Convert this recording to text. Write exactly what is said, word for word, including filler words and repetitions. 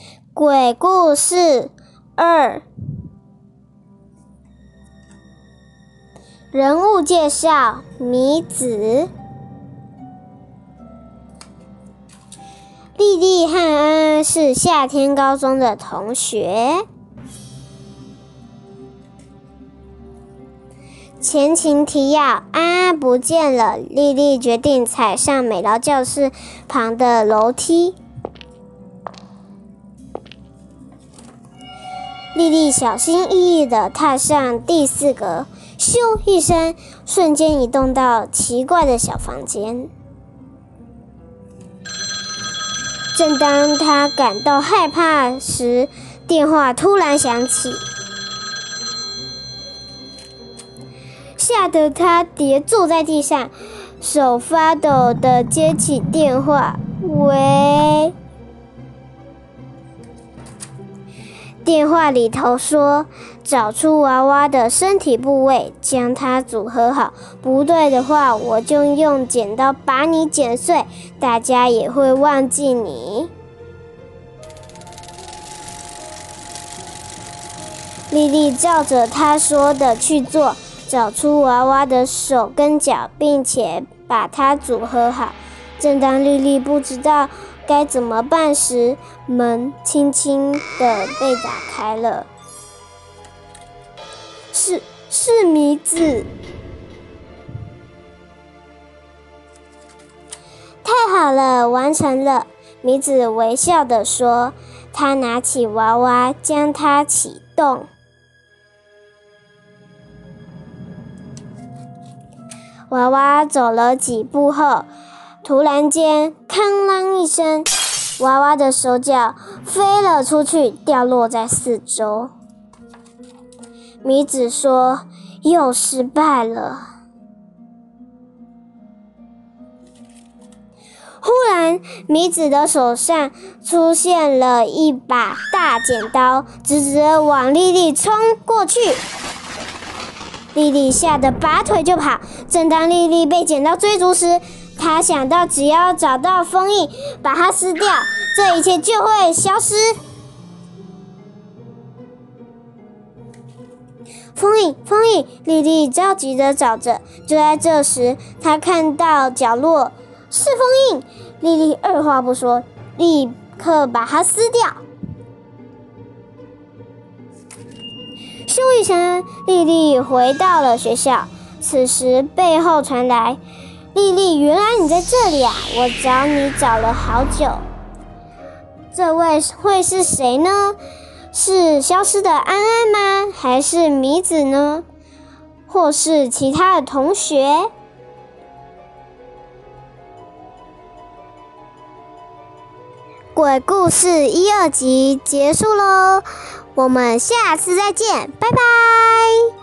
鬼故事二，人物介绍：米子。丽丽和安安是夏天高中的同学。前情提要：安安不见了，丽丽决定踩上美劳教室旁的楼梯。丽丽小心翼翼地踏上第四格，咻一声，瞬间移动到奇怪的小房间。正当她感到害怕时，电话突然响起，吓得她跌坐在地上，手发抖地接起电话。喂？电话里头说，找出娃娃的身体部位，将它组合好，不对的话我就用剪刀把你剪碎，大家也会忘记你。丽丽照着她说的去做，找出娃娃的手跟脚，并且把它组合好。正当丽丽不知道该怎么办时，门轻轻地被打开了。是是米子。太好了，完成了！米子微笑地说。她拿起娃娃，将它启动。娃娃走了几步后，突然间，哐啷一声，娃娃的手脚飞了出去，掉落在四周。米子说：“又失败了。”忽然，米子的手上出现了一把大剪刀，直直地往丽丽冲过去。丽丽吓得拔腿就跑。正当丽丽被剪刀追逐时，她想到只要找到封印，把它撕掉，这一切就会消失。封印，封印！丽丽着急地找着。就在这时，她看到角落是封印。丽丽二话不说，立刻把它撕掉。咻一声，丽丽回到了学校。此时背后传来：“丽丽，原来你在这里啊！我找你找了好久。”这位会是谁呢？是消失的安安吗？还是米子呢？或是其他的同学？鬼故事一二集结束喽，我们下次再见，拜拜。